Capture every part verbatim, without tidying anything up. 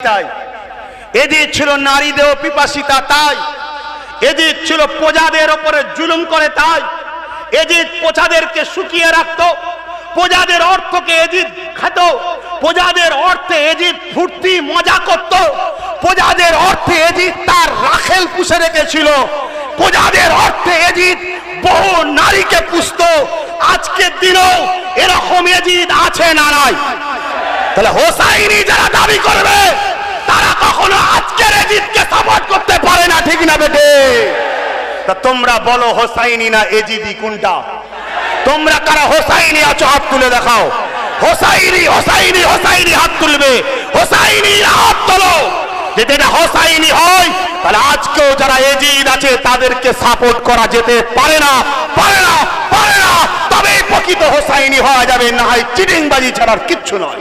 তাই, এজিদ ছিল নারী দেহ পিপাসিতা তাই, এজিদ ছিল প্রজাদের উপরে জুলুম করে তাই, এজিদ প্রজাদেরকে শুকিয়ে রাখতো, প্রজাদের অর্থকে এজিদ খেত, প্রজাদের অর্থে এজিদ ফুর্তি মজা করত, প্রজাদের অর্থে এজিদ তার রাখেল পুষে রেখেছিল, প্রজাদের অর্থে এজিদ বহু নারীকে পুষত। আজকের দিনেও এরকম এজিদ আছে না নাই? তাহলে হোসাইনি যারা দাবি করবে তারা কখনো আজকের এজিদকে সাপোর্ট করতে পারে না, ঠিক না বেটে? তা তোমরা বলো হোসাইনি না এজিদি কোনটা? তোমরা কারা হোসাইনি আছো হাত তুলে দেখাও। হোসাইনি হোসাইনি হোসাইনি হাত তুলবে, হোসাইনি হাত তোলো। যদি এটা হোসাইনি হয় তাহলে আজকেও যারা এজিদ আছে তাদেরকে সাপোর্ট করা যেতে পারে না, পারে না, পারে না। তবেই প্রকৃত হোসাইনি হওয়া যাবে, না হয় চিটিংবাজি ছাড়ার কিচ্ছু নয়।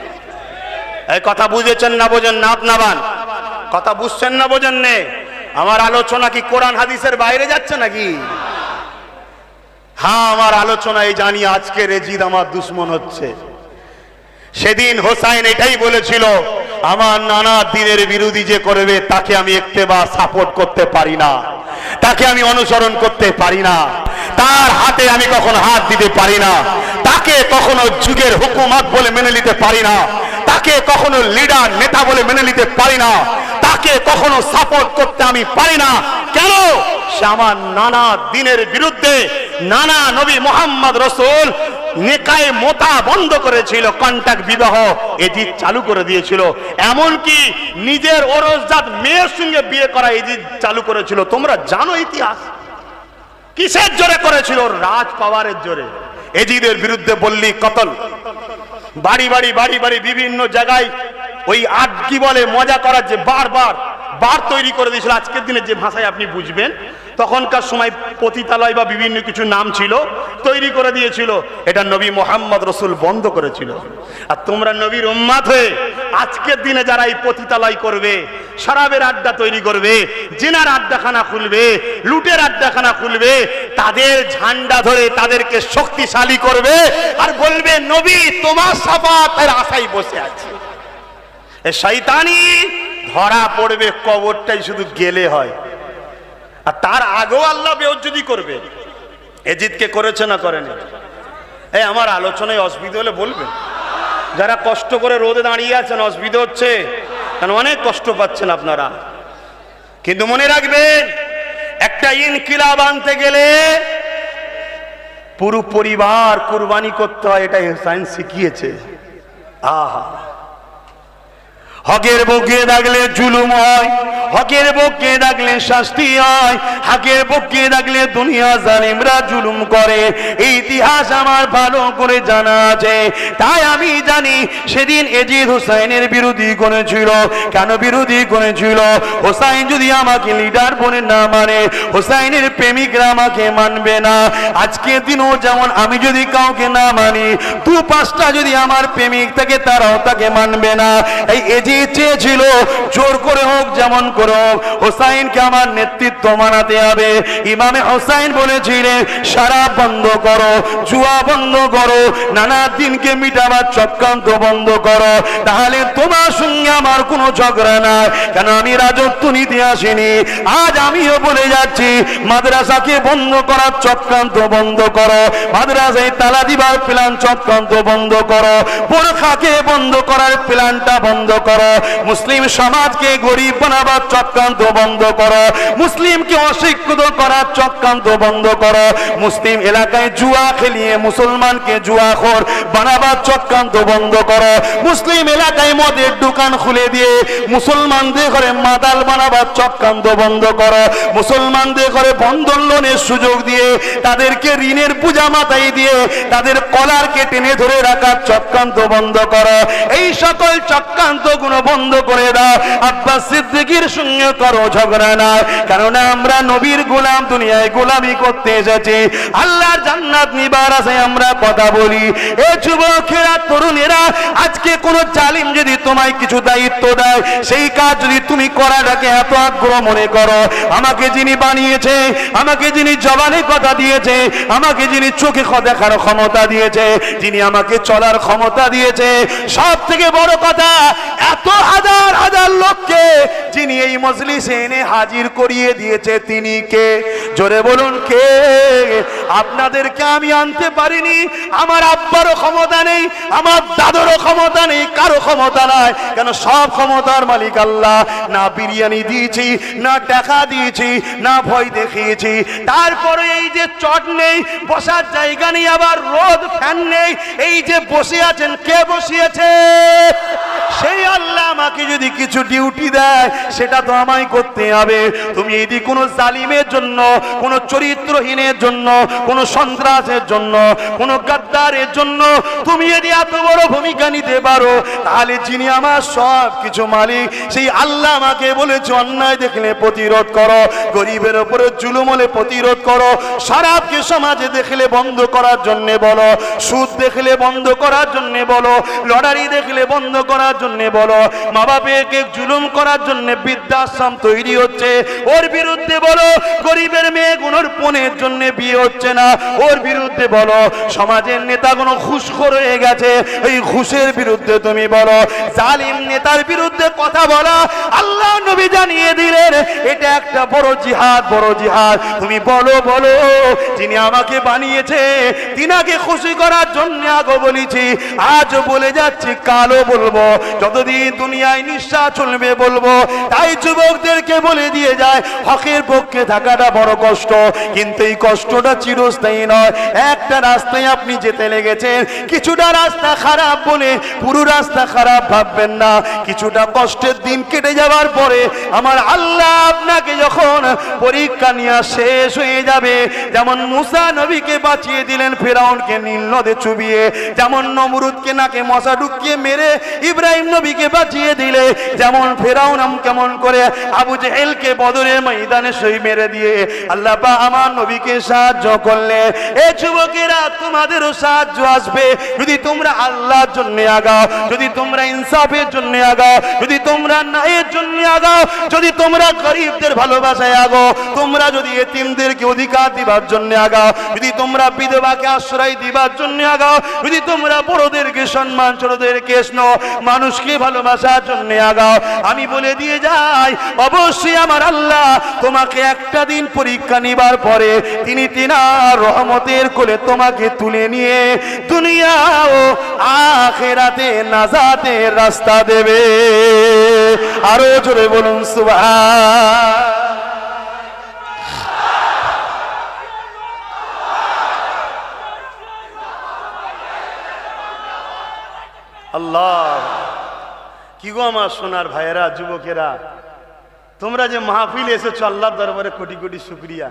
এই কথা বুঝেছেন না বোঝেন না? আপনাবান কথা বুঝছেন না বোঝেন নে? আমার আলোচনা কি কোরআন হাদিসের বাইরে যাচ্ছে নাকি? হ্যাঁ, আমার আলোচনায় জানি আজকের এজিদ আমার দুশ্মন হচ্ছে। সেদিন হোসাইন এটাই বলেছিল, আমার নানা দিনের বিরোধী যে করবে তাকে আমি ইত্তেবা সাপোর্ট করতে পারি না, তাকে আমি অনুসরণ করতে পারি না, তার হাতে আমি কখনো হাত দিতে পারি না, তাকে কখনো যুগের হুকুমত বলে মেনে নিতে পারি না, তাকে কখনো লিডার নেতা বলে মেনে নিতে পারি না, তাকে কখনো সাপোর্ট করতে আমি পারি না। কেন? সে আমার নানা দিনের বিরুদ্ধে। নানা নবী মোহাম্মদ রসুল নেকায়ে মোতা বন্ধ করেছিল, কন্ট্যাক্ট বিবাহ এজিদ চালু করে দিয়েছিল, এমনকি নিজের ওরসজাত মেয়ের সঙ্গে বিয়ে করা এজিদ চালু করেছিল। তোমরা জানো ইতিহাস। কিসের জোরে করেছিল? রাজ পাওয়ারের জোরে। এজিদের বিরুদ্ধে বললি কতল, বাড়ি বাড়ি বাড়ি বাড়ি বিভিন্ন জায়গায় ওই আট কি বলে মজা করার যে বারবার বার তৈরি করে দিয়েছিল। আজকের দিনে যে ভাষায় আপনি বুঝবেন, তখনকার সময় পতিতালয় বা বিভিন্ন কিছু নাম ছিল, তৈরি করে দিয়েছিল। এটা নবী মোহাম্মদ রসুল বন্ধ করেছিল। আর তোমরা নবীর উম্মাত হয়ে আজকের দিনে যারা এই পতিতালয় করবে, শরাবের আড্ডা তৈরি করবে, জিনার আড্ডাখানা খুলবে, লুটের আড্ডাখানা খুলবে, তাদের ঝান্ডা ধরে তাদেরকে শক্তিশালী করবে আর বলবে নবী তোমার শাফাতের আশায় বসে আছে। এই শয়তানি ধরা পড়বে, কবরটাই শুধু গেলে হয়। আর তার আগেও আল্লাহ বেইজ্জতি করবে। এজিদকে করেছে না করেনি? এই আমার আলোচনায় অসুবিধা হলে বলবেন। যারা কষ্ট করে রোদে দাঁড়িয়ে আছেন, অসুবিধা হচ্ছে কারণ অনেক কষ্ট পাচ্ছেন আপনারা। কিন্তু মনে রাখবেন, একটা ইনকিলাব আনতে গেলে পুরো পরিবার কুরবানি করতে হয়, এটা সায়েন্স শিখিয়েছে। আহা, হকের পক্ষে থাকলে জুলুম হয়, হকের পক্ষে থাকলে শাস্তি হয়, হকের পক্ষে থাকলে দুনিয়া জালিমরা জুলুম করে। এই ইতিহাস আমার ভালো করে জানা আছে। তাই আমি জানি সেদিন এজিদ হোসাইনের বিরোধী করেছিল। কেন বিরোধী করেছিল? হোসাইন যদি আমাকে লিডার বলে না মানে, হোসাইনের প্রেমিকরা আমাকে মানবে না। আজকের দিনও যেমন আমি যদি কাউকে না মানি, দু পাঁচটা যদি আমার প্রেমিক থাকে তারাও তাকে মানবে না। এই এজিদ চেয়েছিল জোর করে হোক যেমন করে হোক হোসাইনকে আমার নেতৃত্ব মানাতে হবে। ইমামে হোসাইন বলেছিলেন শরাব বন্ধ করো, জুয়া বন্ধ করো, নানা দিনকে মিটাবার চক্রান্ত বন্ধ করো, তাহলে তোমার সঙ্গে আমার কোনো ঝগড়া নাই। কেন আমি রাজত্ব নিতে আসিনি। আজ আমিও বলে যাচ্ছি, মাদ্রাসাকে বন্ধ করার চক্রান্ত বন্ধ করো, মাদ্রাসায় তালা দিবার প্ল্যান চক্রান্ত বন্ধ করো, বোরখাকে বন্ধ করার প্ল্যানটা বন্ধ করো, মুসলিম সমাজকে গরিব বানাবার চক্রান্ত বন্ধ করো, মুসলিমকে অশিক্ষিত করার চক্রান্ত বন্ধ করো, মুসলিম এলাকায় জুয়া খেলিয়ে মুসলমানকে জুয়াখোর বানাবার চক্রান্ত বন্ধ করো, মুসলিম এলাকায় মদের দোকান খুলে দিয়ে মুসলমানদের ঘরে মাতাল বানাবার চক্রান্ত বন্ধ করো, মুসলমানদের ঘরে বন্ধন লোনের সুযোগ দিয়ে তাদেরকে ঋণের বোঝা মাথায় দিয়ে তাদের কলারকে টেনে ধরে রাখার চক্রান্ত বন্ধ করো। এই সকল চক্রান্ত গুলো বন্ধ করে দাও। আব্বাস সিদ্দিকীর সঙ্গে করো ঝগড়া না, কারণ আমরা নবীর গোলাম, দুনিয়ায় গোলামি করতে এসেছি, আল্লাহর জান্নাত নিবার আছে আমরা কথা বলি। এ যুবকেরা, তরুণেরা, আজকে কোন জালিম যদি তোমায় কিছু দায়িত্ব দেয়, সেই কাজ যদি তুমি করাটাকে এত আগ্রহ মনে করো, আমাকে যিনি বানিয়েছে, আমাকে যিনি জবানে কথা দিয়েছে, আমাকে যিনি চোখে দেখার ক্ষমতা দিয়েছে, যিনি আমাকে চলার ক্ষমতা দিয়েছে, সব থেকে বড় কথা, এত হাজার হাজার যিনি এই মজলিসে এনে হাজির করিয়ে দিয়েছে তিনি কে? জোরে বলুন কে? আপনাদেরকে আমি আনতে পারিনি, আমার আব্বারও ক্ষমতা নেই, আমার দাদুরও ক্ষমতা নেই, কারো ক্ষমতা নাই। কেন? সব ক্ষমতার মালিক আল্লাহ। না বিরিয়ানি দিয়েছি, না টাকা দিয়েছি, না ভয় দেখিয়েছি, তারপরে এই যে চট নেই, বসার জায়গা নেই, আবার রোদ ফ্যান নেই, এই যে বসে আছেন, কে বসিয়েছে? সেই আল্লাহ আমাকে যদি কিছু ডিউটি দেয় সেটা তো আমায় করতে হবে। তুমি যদি কোনো জালিমের জন্য, কোনো চরিত্রহীনের জন্য, কোনো সন্ত্রাসের জন্য, কোনো গাদ্দারের জন্য তুমি যদি এত বড় ভূমিকা নিতে পারো, তাহলে যিনি আমার সব কিছু মালিক সেই আল্লাহ আমাকে বলেছে অন্যায় দেখলে প্রতিরোধ করো, গরিবের উপরে জুলুম হলে প্রতিরোধ করো, শরাবকে সমাজে দেখলে বন্ধ করার জন্য বলো, সুদ দেখলে বন্ধ করার জন্য বলো, লটারি দেখলে বন্ধ করার জন্য বলো, মা বাবাকে জুলুম করার জন্য বৃদ্ধাশ্রম তৈরি হচ্ছে, ওর বিরুদ্ধে বলো। গরিবের মেয়েগুলোর পণের জন্য বিয়ে হচ্ছে না, ওর বিরুদ্ধে বলো। সমাজের নেতাগুলো ঘুষখোর হয়ে গেছে, এই ঘুষের বিরুদ্ধে তুমি বলো। জালিম নেতার বিরুদ্ধে কথা বলা আল্লাহ নবী জানিয়ে দিলেন এটা একটা বড় জিহাদ, বড় জিহাদ। তুমি বলো বলো, যিনি আমাকে বানিয়েছে তিনাকে খুশি করার জন্য আগে বলেছি, আজও বলে যাচ্ছি, কালও বলবো, যতদিন দুনিয়ায় নিঃশ্বাস চলবে বলবো। তাই যুবকদেরকে বলে দিয়ে যায়, হকের পক্ষে থাকাটা বড় কষ্ট, কিন্তু এই কষ্টটা চিরস্থায়ী নয়। একটা রাস্তায় আপনি যেতে লেগেছেন, কিছুটা রাস্তা খারাপ বলে পুরো রাস্তা খারাপ ভাববেন না। কিছুটা কষ্টের দিন কেটে যাওয়ার পরে আমার আল্লাহ আপনাকে যখন পরীক্ষা নিয়ে শেষ হয়ে যাবে, যেমন মুসা নবীকে বাঁচিয়ে দিলেন ফেরাউনকে নীল নদে চুবিয়ে, যেমন নমরুদকে নাকে মশা ঢুকিয়ে মেরে ইব্রাহিম নবীকে বাঁচিয়ে দিলে, যেমন ফেরাউন কেমন করে আবু জেহেলকে বদরের ময়দানে সই মেরে দিয়ে আল্লাহ পাক আমার নবীকে সাহায্য করলে। এ যুবকেরা, তোমাদেরও সাহায্য আসবে যদি তোমরা আল্লাহর জন্য আগাও, যদি তোমরা ইনসাফের জন্য আগাও, যদি তোমরা ন্যায়ের জন্য আগাও, যদি তোমরা গরিবদের ভালোবাসায় আগাও, তোমরা যদি এতিমদেরকে অধিকার দিবার জন্য আগাও, যদি তোমরা বিধবাকে আশ্রয় দিবার জন্য আগাও, যদি তোমরা বড়দেরকে সম্মান, ছোটদেরকে স্নেহ, মানুষকে ভালোবাসার জন্য আগাও, আমি বলে দিয়ে যাই অবশ্যই আমার আল্লাহ তোমাকে একটা দিন পরীক্ষা নিবার পরে তিনি তিনার রহমতের কোলে তোমাকে তুলে নিয়ে দুনিয়া ও আখিরাতে নাজাতের রাস্তা দেবে। আরো জোরে বলুন সুবহান। আল্লাহ। কি গো আমার সোনার ভাইয়েরা, যুবকেরা, তোমরা যে মাহফিল এসেছো আল্লাহর দরবারে কোটি কোটি শুকরিয়া।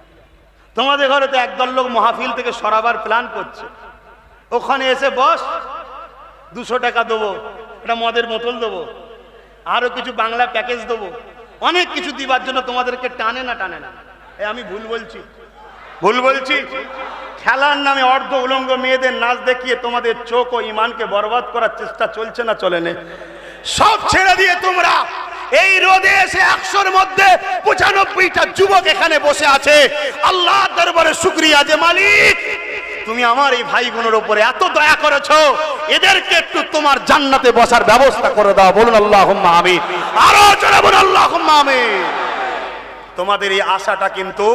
তোমাদের ঘরে তো একদল লোক মাহফিল থেকে সরাবার প্ল্যান করছে, ওখানে এসে বস, দুশো টাকা দেবো, একটা মদের বোতল দেবো, আরো কিছু বাংলা প্যাকেজ দেবো, অনেক কিছু দিবার জন্য তোমাদেরকে টানে না টানে না। এ আমি ভুল বলছি? ভুল বলছি? খেলার নামে অর্ধ উলঙ্গ মেয়েদের নাচ দেখিয়ে তোমাদের চোখ ও ইমানকে বরবাদ করার চেষ্টা চলছে না চলে না? সব ছেড়ে দিয়ে তোমরা এই রোদে এসে একশোর মধ্যে পঁচানব্বইটা যুবক এখানে বসে আছে। আল্লাহ দরবারে শুকরিয়া যে মালিক তুমি আমার এই ভাই বোনের উপরে এত দয়া করেছো, এদেরকে একটু তোমার জান্নাতে বসার ব্যবস্থা করে দাও। বলুন আল্লাহুম্মা আমিন। আরো জোরে বলুন আল্লাহুম্মা আমিন। তোমাদের এই আশাটা কিন্তু,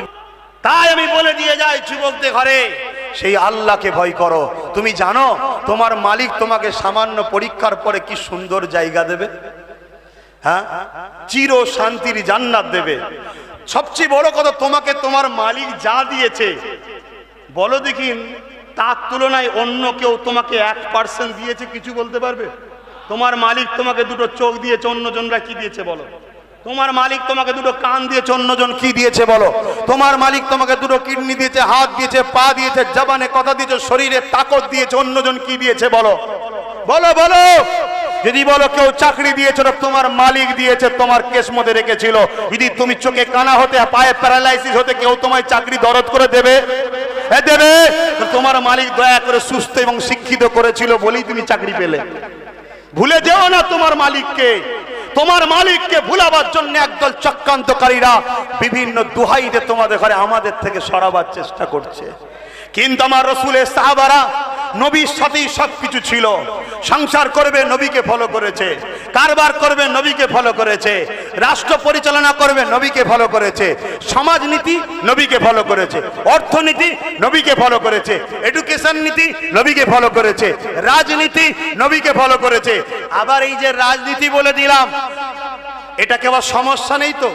তাই আমি বলে দিয়ে যাই যুবকদের ঘরে, সেই আল্লাহকে ভয় করো। তুমি জানো তোমার মালিক তোমাকে সামান্য পরীক্ষার পরে কি সুন্দর জায়গা দেবে, হ্যাঁ, চির শান্তির জান্নাত দেবে। সবচেয়ে বড় কথা, তোমাকে তোমার মালিক যা দিয়েছে বলো দেখি, তার তুলনায় অন্য কেউ তোমাকে এক পার্সেন্ট দিয়েছে কিছু বলতে পারবে? তোমার মালিক তোমাকে দুটো চোখ দিয়েছে, অন্যজনরা কি দিয়েছে বলো? তোমার মালিক তোমাকে দুটো কান দিয়েছে, অন্যজন কি দিয়েছে বলো? তোমার মালিক তোমাকে দুটো কিডনি দিয়েছে, হাত দিয়েছে, পা দিয়েছে, জবানে কথা দিয়েছে, শরীরে তাকত দিয়েছে, অন্যজন কি দিয়েছে বলো? বলো বলো। যদি বলো কেউ চাকরি দিয়েছে, তোমার মালিক দিয়েছে, তোমার কেস মধ্যে রেখেছিল। যদি তুমি চোখে কানা হতে, পায়ে প্যারালাইসিস হতে, কেউ তোমায় চাকরি দরদ করে দেবে? দেবে। তোমার মালিক দয়া করে সুস্থ এবং শিক্ষিত করেছিল বলেই তুমি চাকরি পেলে। ভুলে যেও না তোমার মালিককে। তোমার মালিককে ভুলাবার জন্য একদল চক্রান্তকারীরা বিভিন্ন দুহাইতে তোমাদের ঘরে আমাদের থেকে সরাবার চেষ্টা করছে। কিন্তু আমার রাসূলের সাহাবারা নবীর সাথেই সবকিছু ছিল। সংসার করবে নবীকে ফলো করেছে, কারবার করবে নবীকে ফলো করেছে, রাষ্ট্র পরিচালনা করবে নবীকে ফলো করেছে, সমাজনীতি নবীকে ফলো করেছে, অর্থনীতি নবীকে ফলো করেছে, এডুকেশন নীতি নবীকে ফলো করেছে, রাজনীতি নবীকে ফলো করেছে। আবার এই যে রাজনীতি বলে দিলাম, এটা কেবল সমস্যা নেই তো,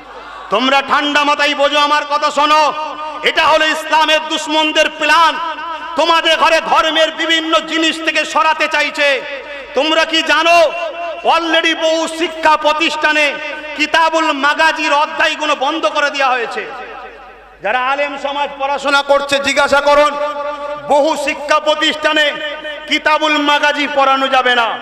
তোমরা ঠান্ডা মাথায় বোঝো, আমার কথা শোনো। এটা হলো ইসলামের দুশমনদের প্ল্যান। তোমাদের ঘরে ধর্মের বিভিন্ন জিনিস থেকে সরাতে চাইছে। তোমরা কি জানো, অলরেডি বহু শিক্ষা প্রতিষ্ঠানে কিতাবুল মাগাজির অধ্যায়গুলো বন্ধ করে দেওয়া হয়েছে। যারা আলেম সমাজ পড়াশোনা করছে জিজ্ঞাসা করুন, বহু শিক্ষা প্রতিষ্ঠানে কিতাবুল মাগাজি পড়ানো যাবে না।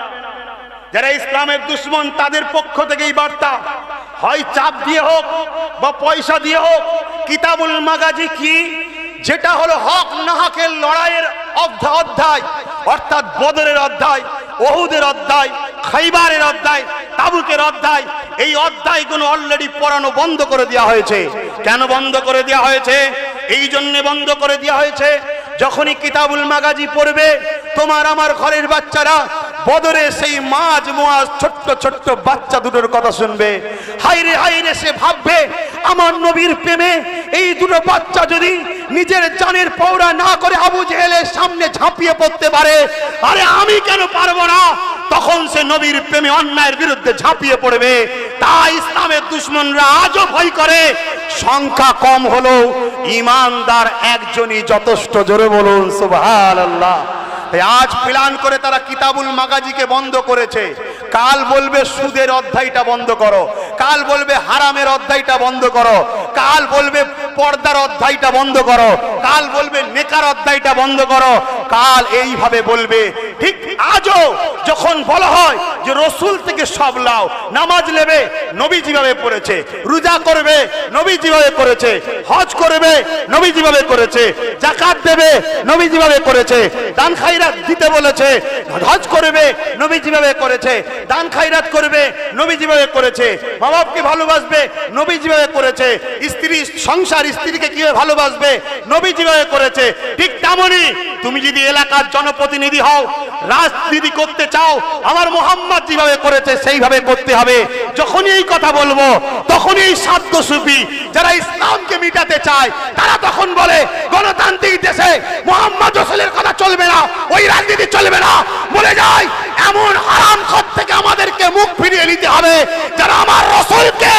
যারা ইসলামের দুশমন তাদের পক্ষ থেকে এই বার্তা, হয় চাপ দিয়ে হোক বা পয়সা দিয়ে হোক, কিতাবুল মাগাজি কি, যেটা হলো হক না হকের লড়াইয়ের অধ্যায়, অর্থাৎ বদরের অধ্যায়, ওহুদের অধ্যায়, খাইবারের অধ্যায়, তাবুকের অধ্যায়, এই অধ্যায়গুলো অলরেডি পড়ানো বন্ধ করে দেওয়া হয়েছে। কেন বন্ধ করে দেওয়া হয়েছে? এই জন্য বন্ধ করে দেওয়া হয়েছে, যখনই কিতাবুল মাগাজি পড়বে তোমার আমার ঘরের বাচ্চারা বদরে সেই মাঝ মোয়াজ ছোট্ট ছোট্ট বাচ্চা দুটোর কথা শুনবে। হাইরে হাইরে সে ভাববে, আমার নবীর প্রেমে এই দুটো বাচ্চা যদি নিজের জানের পৌরা না করে আবু জেহেলের সামনে ঝাঁপিয়ে পড়তে পারে, আরে আমি কেন পারবো না? তখন সে নবীর প্রেমে অন্যায়ের বিরুদ্ধে ঝাঁপিয়ে পড়বে। তাই ইসলামের দুশমনরা আজও ভয় করে। সংখ্যা কম হলেও ইমানদার একজনই যথেষ্ট। জোরে বলুন সুবহানাল্লাহ। আজ প্ল্যান করে তারা কিতাবুল মাগাজিকে বন্ধ করেছে। কাল বলবে সুদের অধ্যায়টা বন্ধ করো, কাল বলবে হারামের অধ্যায়টা বন্ধ করো, কাল বলবে পর্দার অধ্যায়টা বন্ধ করো, কাল বলবে নেকার অধ্যায়টা বন্ধ করো, কাল এইভাবে বলবে। ঠিক আজও যখন বলা হয় যে রসুল থেকে সব লাও, নামাজ নেবে নবী যেভাবে পড়েছে, রোজা করবে নবী যেভাবে করেছে, হজ করবে নবী যেভাবে করেছে, যাকাত দেবে নবী যেভাবে করেছে, দান খায়রাত দিতে বলেছে, হজ করবে নবী যেভাবে করেছে, দান খায়রাত করবে নবী যেভাবে করেছে, মা বাপকে ভালোবাসবে নবী যেভাবে করেছে, স্ত্রী সংসার স্ত্রীকে কিভাবে ভালোবাসবে নবী যেভাবে করেছে, ঠিক তেমনই তুমি যদি এলাকার জনপ্রতিনিধি হও, রাজনীতি করতে চাও, আমার মোহাম্মদ যেভাবে করেছে সেইভাবে করতে হবে। যখনই এই কথা বলবো তখনই এই সাধ্য সুফি যারা ইসলামকে মিটাতে চায় তারা তখন বলে গণতান্ত্রিক দেশে মোহাম্মদ রাসূলের কথা চলবে না, ওই রাজনীতি চলবে না। বলে যায় এমন হারামখোর থেকে আমাদেরকে মুখ ফিরিয়ে নিতে হবে যারা আমার রাসূলকে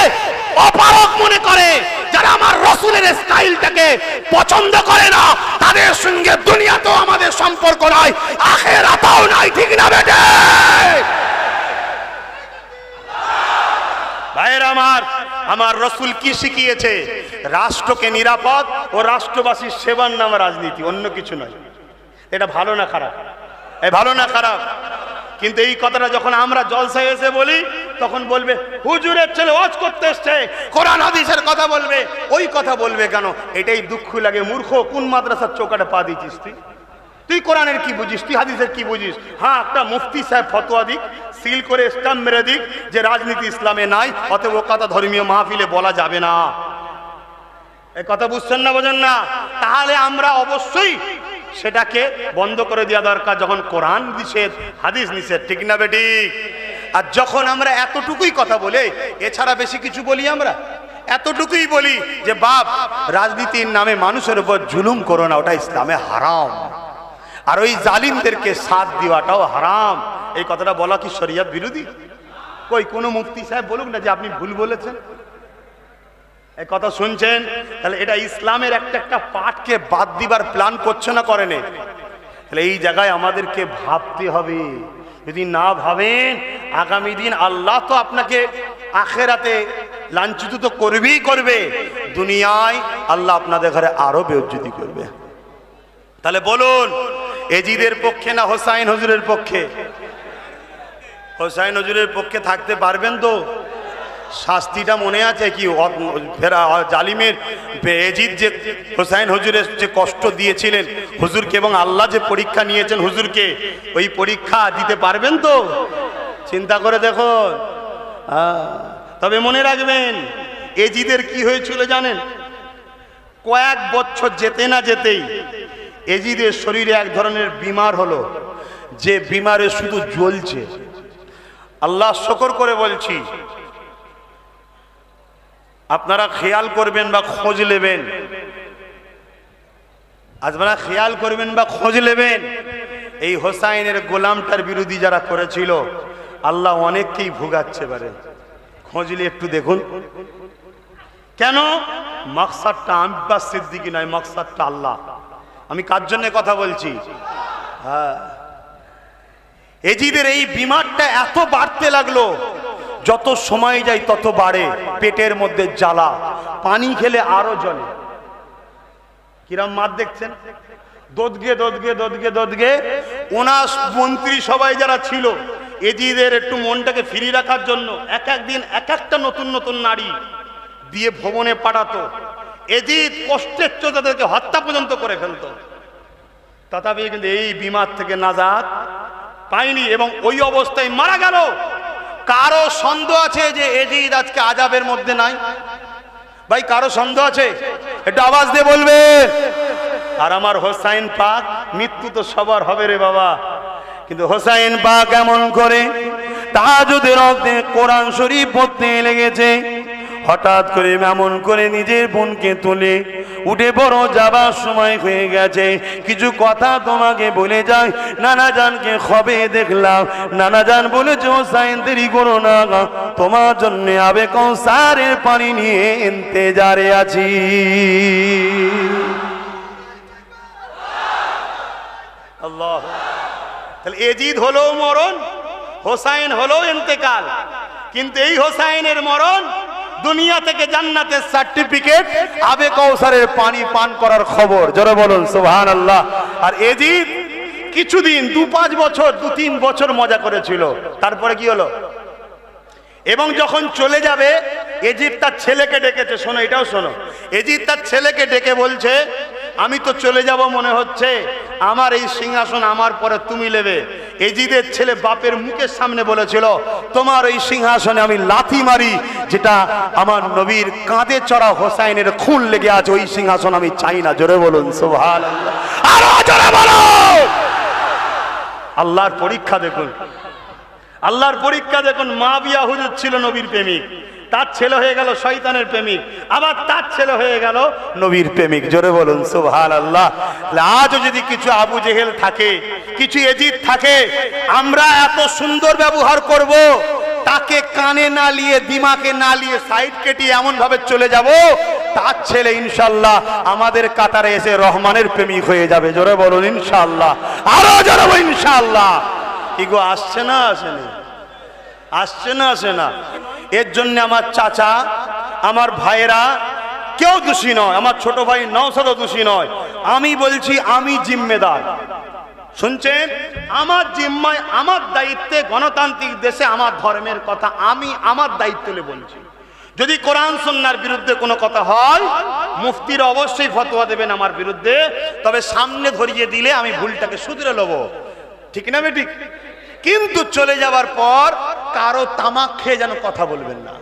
অপারক মনে করে, যারা আমার রাসূলের স্টাইলটাকে পছন্দ করে না, তাদের সঙ্গে দুনিয়াতেও আমাদের সম্পর্ক নাই, আখিরাতেও নাই। ঠিক না বেটে? ভাইয়েরা আমার, আমার রাসূল কি শিখিয়েছে? রাষ্ট্রকে নিরাপদ ও রাষ্ট্রবাসীর সেবার নাম রাজনীতি, অন্য কিছু নয়। এটা ভালো না খারাপ? এই ভালো না খারাপ? কিন্তু এই কথাটা যখন আমরা জলসায় এসে বলি তখন বলবে হুজুরের ছেলে ওয়াজ করতে এসছে, কোরআন হাদিসের কথা বলবে। ওই কথা বলবে কেন? এটাই দুঃখ লাগে। মূর্খ, কোন মাদ্রাসার চৌকাটে পা দিয়েছিস তুই? তুই কোরআনের কি বুঝিস? তুই হাদিসের কি বুঝিস? হ্যাঁ, একটা মুফতি সাহেব ফতোয়া দিক, সিল করে স্টাম্প মেরে দিক যে রাজনীতি ইসলামে নাই, অতএব ও কথা ধর্মীয় মাহফিলে বলা যাবে না। এই কথা বুঝছেন না, বোঝেন না? তাহলে আমরা অবশ্যই সেটাকে বন্ধ করে দেওয়া দরকার, যখন কোরআন নিষেধ, হাদিস নিষেধ। ঠিক না বেঠিক? আর যখন আমরা এতটুকুই কথা বলে, এছাড়া বেশি কিছু বলি, আমরা এতটুকুই বলি যে বাপ, রাজনীতির নামে মানুষের উপর জুলুম করো না, ওটা ইসলামে হারাম, আর ওই জালিমদেরকে সাথ দেওয়াটাও হারাম। এই কথাটা বলা কি শরিয়ত বিরোধী? কই কোনো মুফতি সাহেব বলুক না যে আপনি ভুল বলেছেন। এই কথা শুনছেন? তাহলে এটা ইসলামের একটা একটা পাঠকে বাদ দিবার প্ল্যান করছে না, করেনি? তাহলে এই জায়গায় আমাদেরকে ভাবতে হবে। যদি না ভাবেন, আগামী দিন আল্লাহ তো আপনাকে আখেরাতে লাঞ্ছিত তো করবেই করবে, দুনিয়ায় আল্লাহ আপনাদের ঘরে আরো বেইজ্জতি করবে। তাহলে বলুন, এজিদের পক্ষে না হোসাইন হুজুরের পক্ষে? হোসাইন হুজুরের পক্ষে থাকতে পারবেন তো? শাস্তিটা মনে আছে কি? ফেরা জালিমের এজিদ যে হোসাইন হুজুরের যে কষ্ট দিয়েছিলেন হুজুরকে, এবং আল্লাহ যে পরীক্ষা নিয়েছেন হুজুরকে, ওই পরীক্ষা দিতে পারবেন তো? চিন্তা করে দেখুন। তবে মনে রাখবেন, এজিদের কি হয়েছিল জানেন? কয়েক বছর যেতে না যেতেই এজিদের শরীরে এক ধরনের বিমার হলো, যে বিমারে শুধু জ্বলছে। আল্লাহ শকর করে বলছি, আপনারা খেয়াল করবেন বা খোঁজ নেবেন, আপনারা খেয়াল করবেন বা খোঁজ নেবেন, এই হোসাইনের গোলামটার বিরোধী যারা করেছিল আল্লাহ অনেককেই ভোগাচ্ছে পারে। খোঁজলে একটু দেখুন কেন। মাকসাদটা আব্বাস সিদ্দিকী নয়, মাকসাদটা আল্লাহ। আমি কার জন্য কথা বলছি? হ্যাঁ, এজিদের এই বিমারটা এত বাড়তে লাগলো, যত সময় যায় তত বাড়ে। পেটের মধ্যে জ্বালা, পানি খেলে আরো জ্বলে। কিরম মার দেখছেন? দোদগে দোদগে দোদগে দোদগে ওনার মন্ত্রী সবাই যারা ছিল এজিদের একটু মনটাকে ফিরিয়ে রাখার জন্য এক একদিন এক একটা নতুন নতুন নারী দিয়ে ভবনে পাঠাতো। এজিদ কষ্টের চোটে তাদেরকে হত্যা পর্যন্ত করে ফেলতো। তথাপি কিন্তু এই বিমার থেকে নাজাত পায়নি এবং ওই অবস্থায় মারা গেল। কারো সন্দেহ আছে যে এজিদ আজকে আযাবের মধ্যে নাই? ভাই কারো সন্দেহ আছে? একটু আওয়াজ দিয়ে বলবে। আর আমার হোসাইন পাক, মৃত্যু তো সবার হবে রে বাবা, কিন্তু হোসাইন পাক এমন করে তাহাজ্জুদের রক্তে কোরআন শরীফ পড়তে লেগেছে। হঠাৎ করে এমন করে নিজের বোনকে তুলে উঠে বড় যাবার সময় হয়ে গেছে, কিছু কথা তোমাকে বলে যায়। নানা জানকে খবে দেখলাম, নানা জান বলেছে হোসাইন দেরি করো না, তোমার জন্য আবে কৌসারের পানি নিয়ে ইন্তেজারে আছি। আল্লাহ। তাহলে এজিদ হলো মরণ, হোসাইন হলো ইন্তেকাল, কিন্তু এই হোসাইনের মরণ দুনিয়া থেকে জান্নাতের সার্টিফিকেট, আবে কৌসারের পানি পান করার খবর। জোরে বলুন সুবহানাল্লাহ। আর এজিদ কিছুদিন দু পাঁচ বছর দু তিন বছর মজা করেছিল, তারপরে কি হলো? এবং যখন চলে যাবে এজিদ তার ছেলেকে ডেকেছে, শোনো এটাও শোনো। এজিদ তার ছেলেকে ডেকে বলছে, আমি তো চলে যাব মনে হচ্ছে, আমার এই সিংহাসন আমার পরে তুমি নেবে। এজিদের ছেলে বাপের মুখের সামনে বলেছিল, তোমার এই সিংহাসনে আমি লাথি মারি, যেটা আমার নবীর কাঁধে চড়া হোসাইনের খুন লেগে আছে, ওই সিংহাসন আমি চাই না। জোরে বলুন সুবহানাল্লাহ, আরো জোরে বলুন। আল্লাহর পরীক্ষা দেখুন, আল্লাহর পরীক্ষা দেখুন। মুআবিয়া হুজুর ছিল নবীর প্রেমিক, তার ছেলে হয়ে গেল শয়তানের প্রেমিক, আবার তার ছেলে হয়ে গেল নবীর প্রেমিক। জোরে বলুন সুবহানাল্লাহ। আজও যদি কিছু আবু জেহেল থাকে, কিছু এজিদ থাকে, আমরা এত সুন্দর ব্যবহার করব, তাকে কানে না লিয়ে দিমাকে না লিয়ে সাইড কেটিয়ে এমন ভাবে চলে যাব, তার ছেলে ইনশাআল্লাহ আমাদের কাতারে এসে রহমানের প্রেমিক হয়ে যাবে। জোরে বলুন ইনশাআল্লাহ, আরো জোরে বলুন ইনশাআল্লাহ। এগো আসছে না আসে না? আসছে না আসে না? এর জন্য আমার চাচা, আমার ভাইয়েরা কেউ দোষী নয়, আমার ছোট ভাই নওশাদও দোষী নয়। আমি বলছি আমি জিম্মেদার। শুনছেন? আমার জিম্মায়, আমার দায়িত্বে, গণতান্ত্রিক দেশে আমার ধর্মের কথা আমি আমার দায়িত্ব নিয়ে বলছি। যদি কোরআন সুন্নাহর বিরুদ্ধে কোনো কথা হয়, মুফতিরা অবশ্যই ফতোয়া দেবেন আমার বিরুদ্ধে, তবে সামনে ধরিয়ে দিলে আমি ভুলটাকে শুধরে নেব। ঠিক না বে ঠিক? কিন্তু চলে যাবার পর কারো তামাক খেয়ে যেন কথা বলবেন না,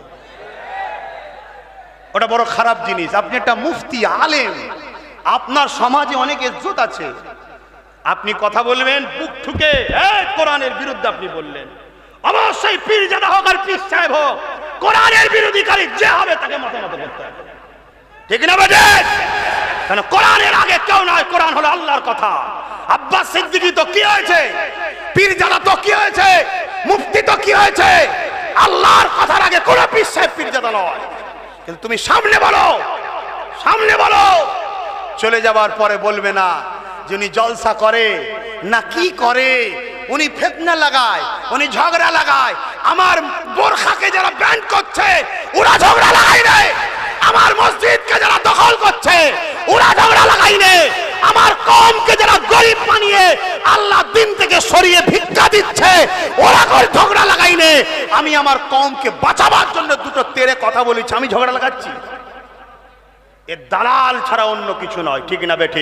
ওটা বড় খারাপ জিনিস। আপনি একটা মুফতি আলেম, আপনার সমাজে অনেক ইজ্জত আছে, আপনি কথা বলবেন বুক ঠুকে, এই কোরআনের বিরুদ্ধে আপনি বললেন, অবশ্যই পীরজাদা হোক আর পীর সাহেব হোক, কোরআনের বিরোধীকারী যে হবে তাকে মাথা নত করতে হবে। ঠিক না বেটে? কারণ কোরআনের আগে কেউ নয়, কোরআন হলো আল্লাহর কথা। আব্বাস সিদ্দিকী তো কি হয়েছে, পীরজাদা তো কি হয়েছে, মুফতি তো কি হয়েছে, আল্লাহর কথার আগে কোন পীর সাহেব পীরজাদা নয়। কিন্তু তুমি সামনে বলো, সামনে বলো। চলে যাবার পরে বলবে না যে উনি জলসা করে না কি করে, উনি ফিতনা লাগায়, উনি ঝগড়া লাগায়। আমার বোরখাকে যারা ব্যান্ড করছে ওরা ঝগড়া লাগাই রে, আমার মসজিদকে যারা দখল করছে ওরা ঝগড়া লাগাই রে, আমার কওমকে যারা গরিব বানিয়ে আল্লাহ দিন থেকে সরিয়ে ভিক্ষা দিচ্ছে ওরা করে ঝগড়া লাগাই নে। আমি আমার কওমকে বাঁচাবার জন্য দুটো তেরে কথা বলেছি, আমি ঝগড়া লাগাচ্ছি? এ দালাল ছাড়া অন্য কিছু নয়। ঠিক না বেঠি?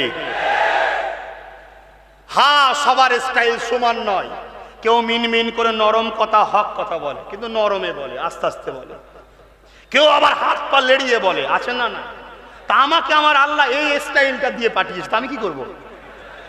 হ্যাঁ, সবার স্টাইল সমান নয়। কেউ মিনমিন করে নরম কথা, হক কথা বলে, কিন্তু নরমে বলে, আস্তে আস্তে বলে। কেউ আবার হাত পা লেড়িয়ে বলে, আছে না? না, তা আমাকে আমার আল্লাহ এই স্টাইলটা দিয়ে পাঠিয়েছে, তা আমি কি করব?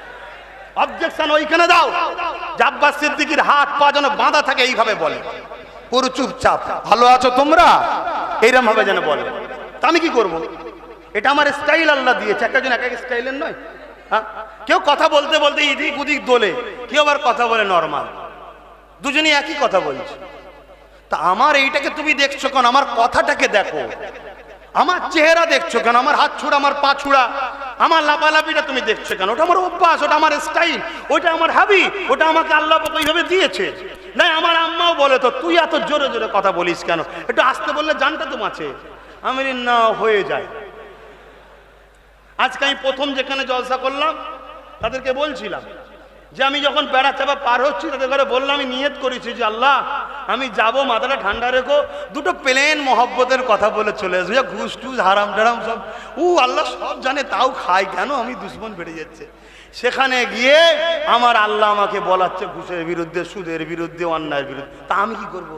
অবজেকশন ওইখানে দাও। আব্বাস সিদ্দিকীর হাত পা যেন বাঁধা থাকে এইভাবে বলে, পুরো চুপচাপ, ভালো আছো তোমরা, এইরকম ভাবে যেন বলে। তা আমি কি করব? এটা আমার স্টাইল আল্লাহ দিয়েছে, একজন এক এক স্টাইলের নয়। হ্যাঁ, কেউ কথা বলতে বলতে এদিক ওদিক দোলে, কেউ আবার কথা বলে নর্মাল, দুজনেই একই কথা বলছে। তা আমার এইটাকে তুমি দেখছো কেন? আমার কথাটাকে দেখো, আমার চেহারা দেখছো কেন? আমার হাত ছুড়া, আমার পা ছুড়া, আমার লাপালাপিটা তুমি দেখছো কেন? ওটা আমার অভ্যাস, ওটা আমার স্টাইল, ওটা আমার হাবি, ওটা আমাকে আল্লাহ ওইভাবে দিয়েছে। না আমার আম্মাও বলে তো, তুই এত জোরে জোরে কথা বলিস কেন? একটু আসতে বললে জানটা তো মাছে। আমি না হয়ে যায়। আজকে আমি প্রথম যেখানে জলসা করলাম তাদেরকে বলছিলাম যে আমি যখন বেড়া চাপা পার হচ্ছি তাদের ঘরে বললাম, আমি নিয়ত করেছি যে আল্লাহ আমি যাব, মাথাটা ঠান্ডা রেখো, দুটো প্লেন মহব্বতের কথা বলে চলে আসবো। ঘুষ টুস হারাম টারাম সব ও আল্লাহ সব জানে, তাও খাই কেন? আমি দুশ্মন বেড়ে যাচ্ছে। সেখানে গিয়ে আমার আল্লাহ আমাকে বলাচ্ছে ঘুষের বিরুদ্ধে, সুদের বিরুদ্ধে, অন্যায়ের বিরুদ্ধে। তা আমি কি করব?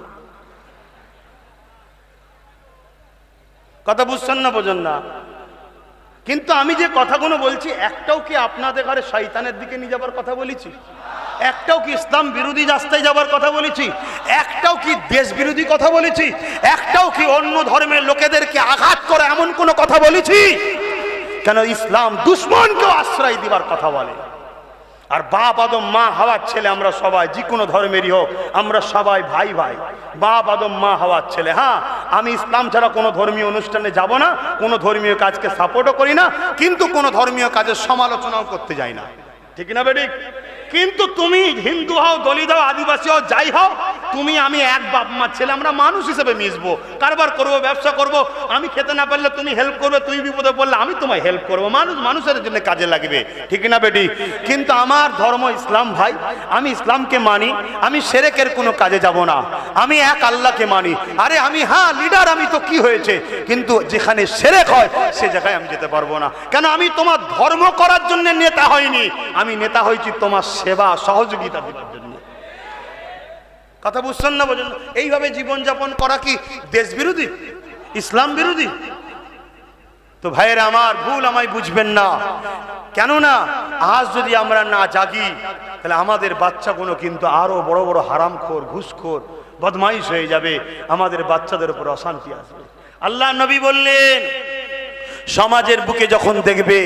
কথা বুঝছেন না, বোঝেন না? কিন্তু আমি যে কথাগুলো বলছি একটাও কি আপনাদের ঘরে শয়তানের দিকে নিয়ে যাবার কথা বলেছি? একটাও কি ইসলাম বিরোধী রাস্তায় যাবার কথা বলেছি? একটাও কি দেশ বিরোধী কথা বলেছি? একটাও কি অন্য ধর্মের লোকেদেরকে আঘাত করে এমন কোনো কথা বলেছি? কেন ইসলাম দুশ্মনকেও আশ্রয় দিবার কথা বলে। আর বাপ আদম মা হাওয়ার ছেলে আমরা সবাই, যে কোনো ধর্মেরই হোক, আমরা সবাই ভাই ভাই। বাপ আদম মা হাওয়ার ছেলে। হ্যাঁ, আমি ইসলাম ছাড়া কোনো ধর্মীয় অনুষ্ঠানে যাব না, কোনো ধর্মীয় কাজকে সাপোর্টও করি না, কিন্তু কোনো ধর্মীয় কাজের সমালোচনাও করতে যাই না। ঠিক না বেঠিক? কিন্তু তুমি হিন্দু হও, দলিত হও, আদিবাসী হও, যাই হও, তুমি আমি এক বাপ মার ছেলে, আমরা মানুষ হিসেবে মিশবো, কারবার করবো, ব্যবসা করব। আমি খেতে না পারলে তুমি হেল্প করবে, তুমি বিপদে পড়লে আমি তোমায় হেল্প করবো। মানুষ মানুষের জন্য কাজে লাগবে। ঠিক না বেটি? কিন্তু আমার ধর্ম ইসলাম ভাই, আমি ইসলামকে মানি, আমি শিরকের কোনো কাজে যাব না, আমি এক আল্লাহকে মানি। আরে আমি হ্যাঁ লিডার, আমি তো কি হয়েছে, কিন্তু যেখানে শিরক হয় সে জায়গায় আমি যেতে পারবো না। কেন? আমি তোমার ধর্ম করার জন্য নেতা হইনি, আমি নেতা হয়েছি তোমার সেবা সহযোগিতা দেওয়ার জন্য। কথা বুঝছেন না, বোঝেন? এইভাবে জীবনযাপন করা কি দেশ বিরোধী, ইসলাম বিরোধী? তো ভাইয়েরা আমার, ভুল আমায় বুঝবেন না। কেননা আজ যদি আমরা না জাগি তাহলে আমাদের বাচ্চাগুলো কিন্তু আরো বড় বড় হারামখোর, ঘুষখোর, বদমাইশ হয়ে যাবে, আমাদের বাচ্চাদের উপর অশান্তি আসবে। আল্লাহ নবী বললেন, সমাজের বুকে যখন দেখবে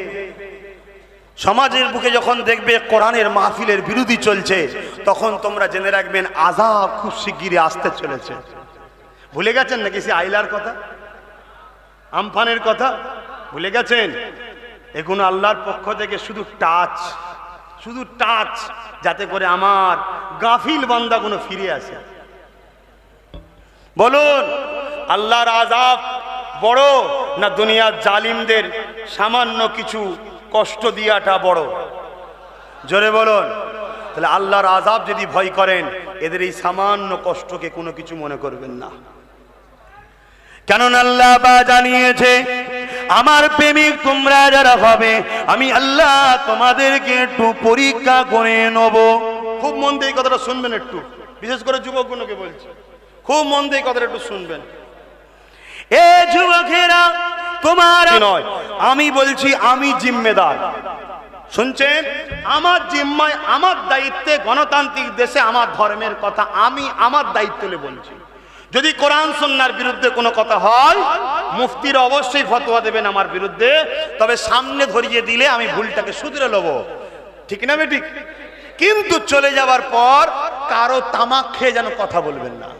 সমাজের বুকে যখন দেখবে কোরআনের মাহফিলের বিরোধী চলছে, তখন তোমরা জেনে রাখবেন আযাব খুব শিগগিরই আসতে চলেছে। ভুলে গেছেন নাকি সে আইলার কথা, আমফানের কথা? ভুলে গেছেন? এগুলো আল্লাহর পক্ষ থেকে শুধু টাচ, শুধু টাচ, যাতে করে আমার গাফিল বান্দাগুলো ফিরে আসে। বলুন, আল্লাহর আযাব বড় না দুনিয়ার জালিমদের সামান্য কিছু কষ্ট দিয়াটা বড়? জোরে বলুন। তাহলে আল্লাহর আযাব যদি ভয় করেন, এদের এই সামান্য কষ্টকে কোনো কিছু মনে করবেন না। কেননা আল্লাহ বা জানিয়েছে, আমার প্রেমিক তোমরা যারা হবে, আমি আল্লাহ তোমাদেরকে একটু পরীক্ষা করে নেব। খুব মন দিয়ে এই কথাটা শুনবেন একটু, বিশেষ করে যুবকগুলোকে বলছি, খুব মন দিয়ে এই কথাটা একটু শুনবেন। এ যুবকেরা, তোমার নয়, আমি বলছি, আমি জিম্মেদার। শুনছেন? আমার জিম্মায়, আমার দায়িত্বে, গণতান্ত্রিক দেশে আমার ধর্মের কথা আমি আমার দায়িত্বে বলছি। যদি কোরআন সুন্নাহর বিরুদ্ধে কোনো কথা হয়, মুফতিরা অবশ্যই ফতোয়া দেবেন আমার বিরুদ্ধে, তবে সামনে ধরিয়ে দিলে আমি ভুলটাকে শুধরে নেব। ঠিক না বেঠিক? কিন্তু চলে যাবার পর কারো তামাক খেয়ে যেন কথা বলবেন না,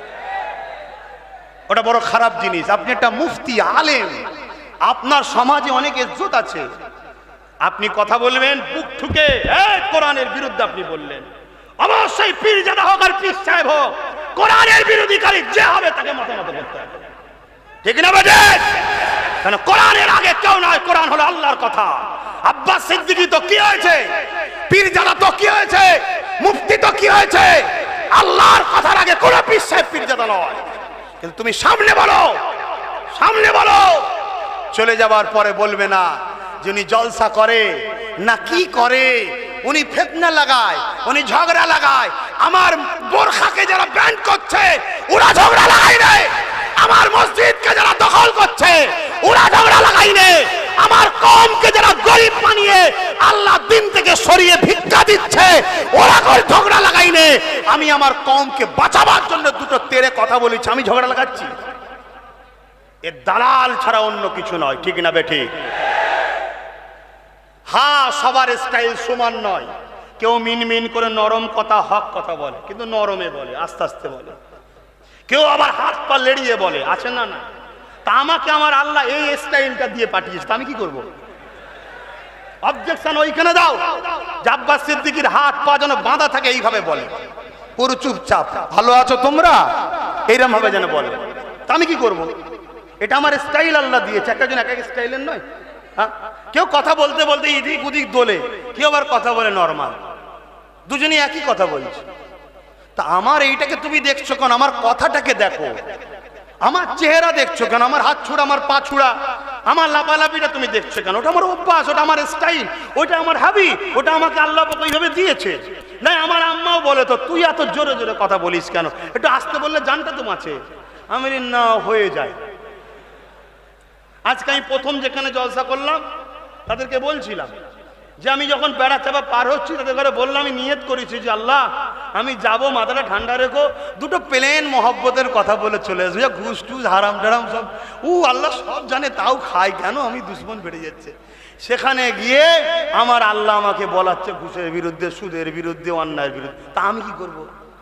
ওটা বড় খারাপ জিনিস। আপনি একটা মুফতি, আলেম, আপনার সমাজে অনেক ইজ্জত আছে, আপনি কথা বলবেন বুক ঠুকে, এই কোরআনের বিরুদ্ধে আপনি বললেন, অবশ্যই পীরজাদা হোক আর পীর সাহেব হোক, কোরআনের বিরোধীকারী যে হবে তাকে মতামত করতে হবে। ঠিক না বেটে? কারণ কোরআনের আগে কেউ নয়, কোরআন হলো আল্লাহর কথা। আব্বাস সিদ্দিকী তো কি হয়েছে, পীরজাদা তো কি হয়েছে, মুফতি তো কি হয়েছে, আল্লাহর কথার আগে কোন পীর সাহেব পীরজাদা নয়। কিন্তু তুমি সামনে বলো, সামনে বলো, চলে যাবার পরে বলবে না যে উনি জলসা করে না কি করে, উনি ফিতনা লাগায়, উনি ঝগড়া লাগায়। আমার বোরখাকে যারা ব্যান্ড করছে ওরা ঝগড়া লাগাই রে, আমার মসজিদকে যারা দখল করছে ওরা ঝগড়া লাগাই রে, আমার কওমকে যারা গরিব বানিয়ে আল্লাহ দিন থেকে সরিয়ে ভিক্ষা দিচ্ছে, ওরা করে ঝগড়া লাগাইনে। আমি আমার কওমকে বাঁচাবার জন্য দুটো তেরে কথা বলেছি, আমি ঝগড়া লাগাচ্ছি? এ দালাল ছাড়া অন্য কিছু নয়, ঠিক না বেঠিক? হ্যাঁ, সবার স্টাইল সমান নয়। কেউ মিনমিন করে নরম কথা, হক কথা বলে, কিন্তু নরমে বলে, আস্তে আস্তে বলে। কেউ আবার হাত পা লেড়িয়ে বলে, আছে না? না। তা আমাকে আমার আল্লাহ এই স্টাইলটা দিয়ে পাঠিয়েছে, তা আমি কি করব? অবজেকশন ওইখানে দাও। আব্বাস সিদ্দিকীর হাত পা যেন বাঁধা থাকে, এইভাবে বলে, পুরো চুপচাপ, ভালো আছো তোমরা, এইরকম ভাবে যেন বলে। তা আমি কি করব? এটা আমার স্টাইল আল্লাহ দিয়েছে, একটা জন এক এক স্টাইলের নয়। হ্যাঁ, কেউ কথা বলতে বলতে এদিক ওদিক দোলে, কেউ আবার কথা বলে নর্মাল, দুজনেই একই কথা বলছে। তা আমার এইটাকে তুমি দেখছো কেন? আমার কথাটাকে দেখো, আমার চেহারা দেখছো কেন? আমার হাত ছুড়া, আমার পা ছুড়া, আমার লাপালাপিটা তুমি দেখছো কেন? ওটা আমার অভ্যাস, ওটা আমার স্টাইল, ওটা আমার হাবি, ওটা আমাকে আল্লাহ ওইভাবে দিয়েছে। না, আমার আম্মাও বলে তো, তুই এত জোরে জোরে কথা বলিস কেন? একটু আসতে বললে জানটা তো আছে। আমি না, হয়ে যায়। আজকে আমি প্রথম যেখানে জলসা করলাম তাদেরকে বলছিলাম যে আমি যখন বেড়া চাপা পার হচ্ছি, তাদের ঘরে বললাম আমি নিয়ত করেছি যে আল্লাহ আমি যাব, মাথাটা ঠান্ডা রেখো, দুটো প্লেন মহব্বতের কথা বলে চলে আসবে, ঘুষ টুস হারাম টারাম সব ও আল্লাহ সব জানে, তাও খায় কেন? আমি দুশ্মন বেড়ে যাচ্ছে। সেখানে গিয়ে আমার আল্লাহ আমাকে বলাচ্ছে ঘুষের বিরুদ্ধে, সুদের বিরুদ্ধে, অন্যায়ের বিরুদ্ধে। তা আমি কি করব?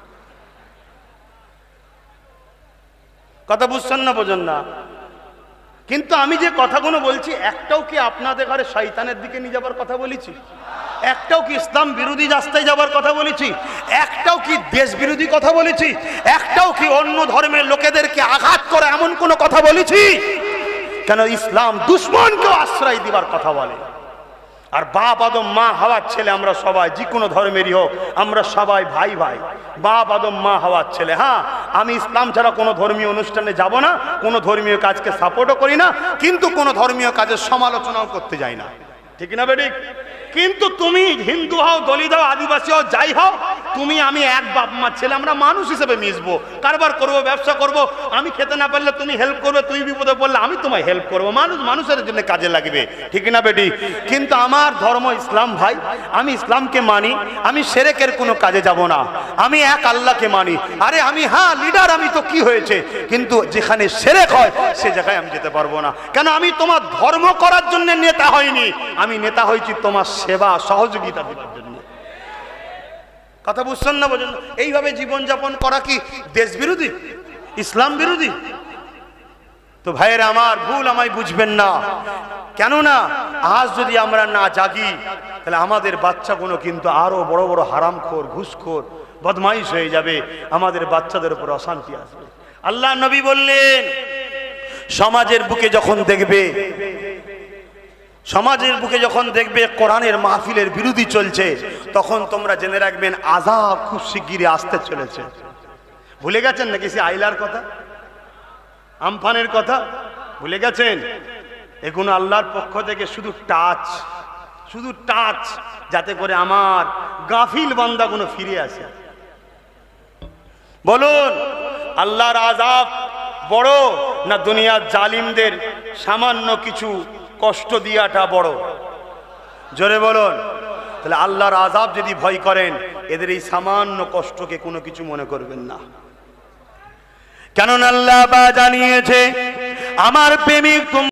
কথা বুঝছেন না, বোঝেন না? কিন্তু আমি যে কথাগুলো বলছি, একটাও কি আপনাদের ঘরে শয়তানের দিকে নিয়ে যাবার কথা বলেছি? একটাও কি ইসলাম বিরোধী রাস্তায় যাবার কথা বলেছি? একটাও কি দেশ বিরোধী কথা বলেছি? একটাও কি অন্য ধর্মের লোকেদেরকে আঘাত করে এমন কোনো কথা বলেছি? কেন ইসলাম দুশ্মনকেও আশ্রয় দিবার কথা বলে। আর বাপ আদম মা হাওয়ার ছেলে আমরা সবাই, যে কোনো ধর্মেরই হোক, আমরা সবাই ভাই ভাই, বাপ আদম মা হাওয়ার ছেলে। হ্যাঁ, আমি ইসলাম ছাড়া কোনো ধর্মীয় অনুষ্ঠানে যাব না, কোনো ধর্মীয় কাজকে সাপোর্টও করি না, কিন্তু কোনো ধর্মীয় কাজের সমালোচনাও করতে যাই না, ঠিক না বেঠিক? কিন্তু তুমি হিন্দু হও, দলিত হও, আদিবাসী হও, যাই হও, তুমি আমি এক বাপ মার ছেলে, আমরা মানুষ হিসেবে মিশবো, কারবার করব, ব্যবসা করব। আমি খেতে না পারলে তুমি হেল্প করবে, তুমি বিপদে পড়লে আমি তোমায় হেল্প করব। মানুষ মানুষের জন্য কাজে লাগবে, ঠিক না বেটি? কিন্তু আমার ধর্ম ইসলাম ভাই, আমি ইসলামকে মানি, আমি শিরকের কোনো কাজে যাব না, আমি এক আল্লাহকে মানি। আরে আমি হ্যাঁ লিডার, আমি তো কি হয়েছে, কিন্তু যেখানে শিরক হয় সে জায়গায় আমি যেতে পারবো না। কেন? আমি তোমার ধর্ম করার জন্য নেতা হইনি, আমি নেতা হয়েছি তোমার সেবা সহযোগিতা দেওয়ার জন্য। কথা বুঝছেন না, বোঝেন? এইভাবে জীবনযাপন করা কি দেশ বিরোধী, ইসলাম বিরোধী? তো ভাইয়েরা আমার, ভুল আমায় বুঝবেন না। কেননা আজ যদি আমরা না জাগি, তাহলে আমাদের বাচ্চাগুলো কিন্তু আরো বড় বড় হারামখোর, ঘুষখোর, বদমাইশ হয়ে যাবে, আমাদের বাচ্চাদের উপর অশান্তি আসবে। আল্লাহ নবী বললেন, সমাজের বুকে যখন দেখবে সমাজের বুকে যখন দেখবে কোরআনের মাহফিলের বিরোধী চলছে, তখন তোমরা জেনে রাখবেন আযাব খুব শিগগিরই আসতে চলেছে। ভুলে গেছেন নাকি সে আইলার কথা, আমফানের কথা? ভুলে গেছেন? এগুলো আল্লাহর পক্ষ থেকে শুধু টাচ, শুধু টাচ, যাতে করে আমার গাফিল বান্দাগুলো ফিরে আসে। বলুন, আল্লাহর আযাব বড় না দুনিয়ার জালিমদের সামান্য কিছু কষ্ট দিয়াটা বড়? জোরে বলুন। তাহলে আল্লাহর আযাব যদি ভয় করেন, এদের এই সামান্য কষ্টকে কোনো কিছু মনে করবেন না। কেননা আল্লাহ জানিয়েছে, আমার প্রেমিক